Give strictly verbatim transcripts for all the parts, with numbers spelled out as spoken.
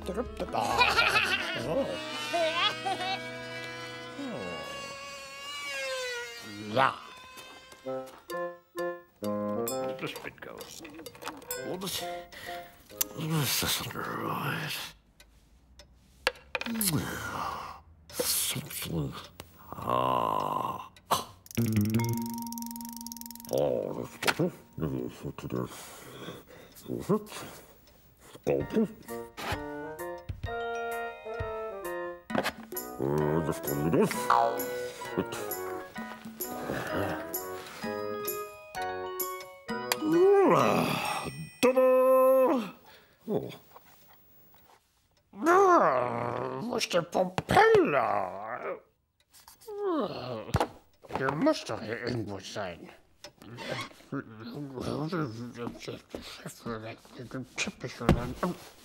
Oh. Ja. Das wird gut. Oh, das, das ist right. Something. Ah. Oh, das ist gut. Das ist gut. Das ist gut. Das kann ich das. Gut. Tada! Oh. Wo ist der Propeller? Der muss doch hier irgendwo sein. Typisch und dann.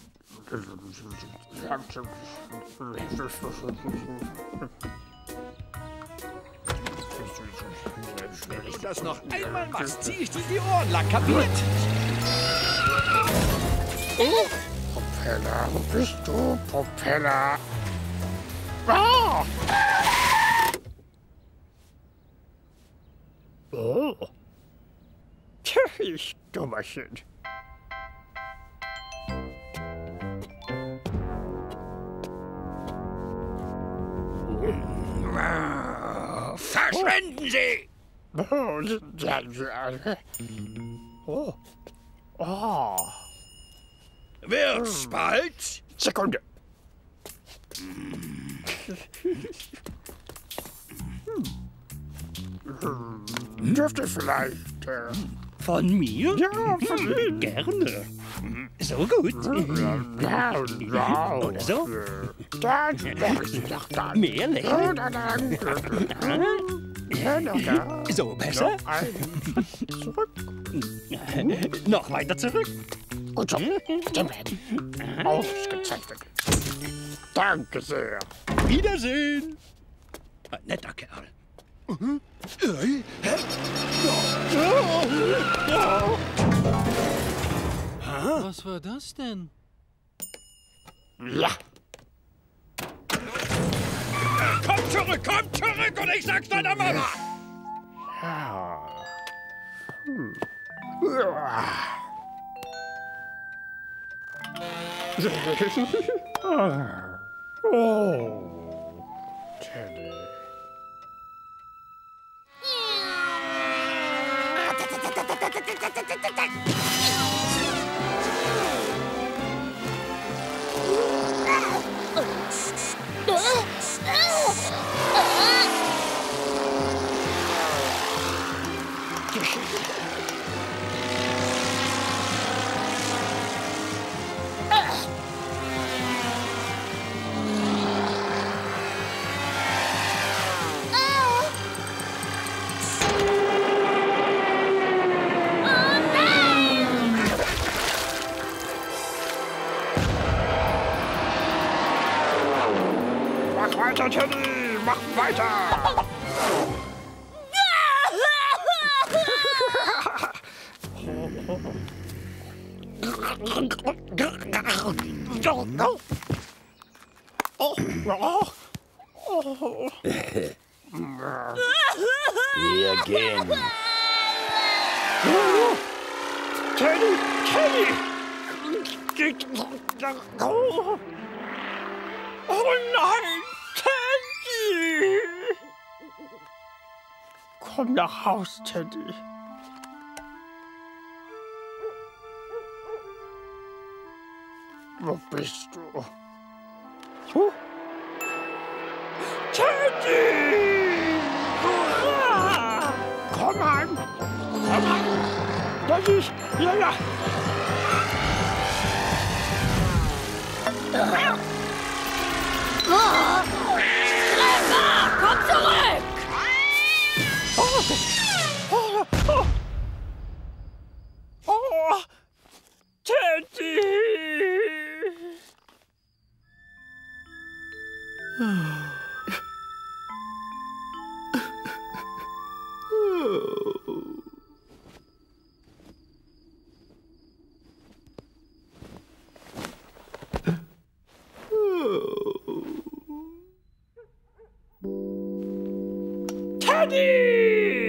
Wenn ich das noch einmal machst, zieh ich dir die Ohren lang, kapiert? Oh, Propeller, wo bist du, Propeller? Ah! Oh. Tja, ich Dummerchen. Verschwinden Sie! Oh, ja, ja. Oh. Oh. Wird's bald? Sekunde. Hm. Dürfte vielleicht. Äh, Von mir? ja, von Ihnen. Gerne. So gut. Ja, ja. Oder so? Dann wäre ich doch dann. Mehr lächeln. Ja, dann. Ja, noch da. So besser? Noch ein. Zurück. Noch weiter zurück. Gut so. Stimmen. Ausgezeichnet. Danke sehr. Wiedersehen. Ein netter Kerl. Was war das denn? Ja. Komm zurück, komm zurück und ich sag's deiner Mama! Ja. Hm. Ja. Oh, Teddy. Mach weiter, Teddy! Mach weiter! Oh, oh, oh. Wir gehen. Teddy! Teddy! Oh, oh nein! Teddy! Komm nach Haus, Teddy. Wo bist du? Huh? Teddy! Hurra! Komm heim! Komm heim! Das ist... Ja, ja! Treffer! Komm zurück! Oh! Oh! Oh! Oh! Teddy! Teddy!